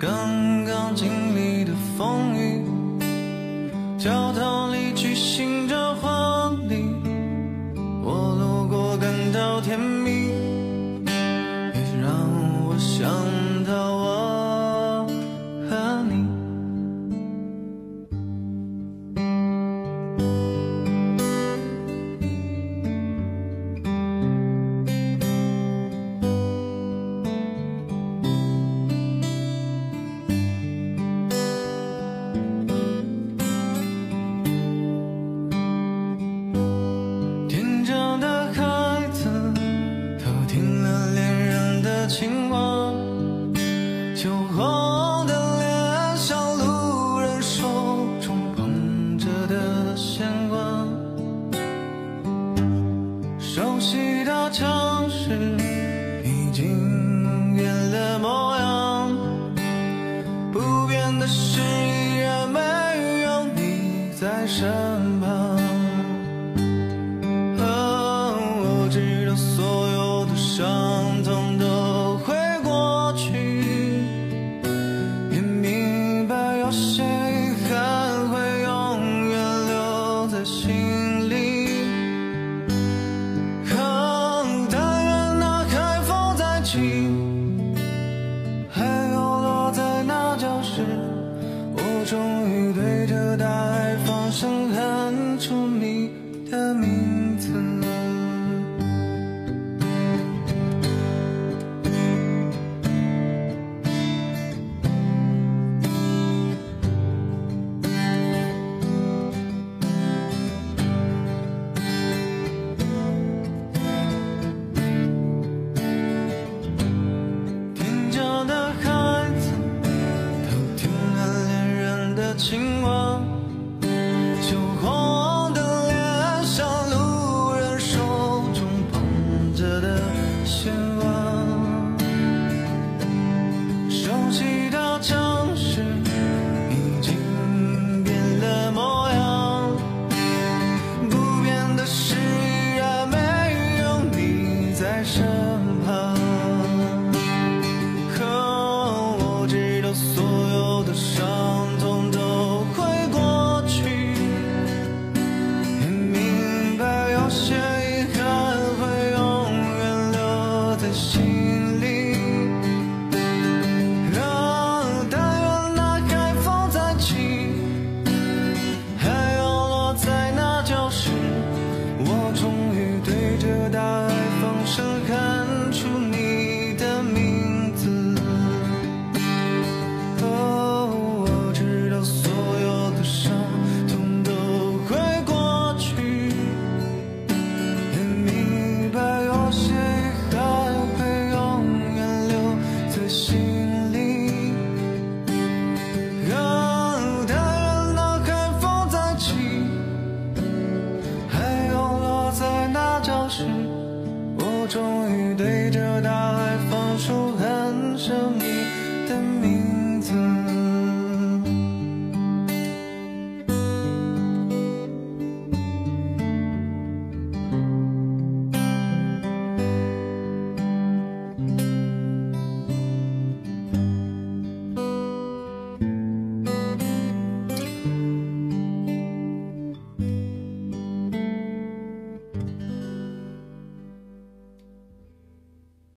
刚刚经历的风雨，教堂里举行着婚礼，我路过感到甜蜜，也让我想到我和你。天真的孩子都听了恋人的情话，酒后的脸像路人手中捧着的鲜花，熟悉的城市已经变了模样，不变的是依然没有你在身旁。我知道所有的伤痛都会过去，也明白有些遗憾会永远留在心里。但愿那海风再起，还有落在那教室，我终于对着大海方向喊出你。